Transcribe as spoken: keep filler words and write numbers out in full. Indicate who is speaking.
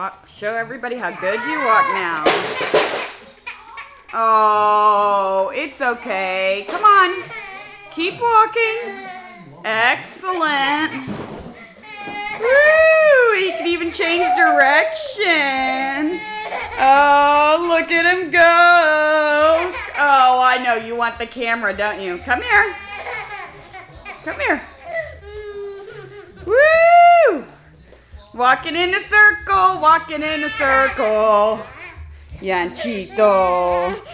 Speaker 1: Walk, show everybody how good you walk now. Oh, it's okay. Come on. Keep walking. Excellent. Woo! He can even change direction. Oh, look at him go. Oh, I know you want the camera, don't you? Come here. Come here. Woo! Walking in a circle, walking in a circle. Yanchito.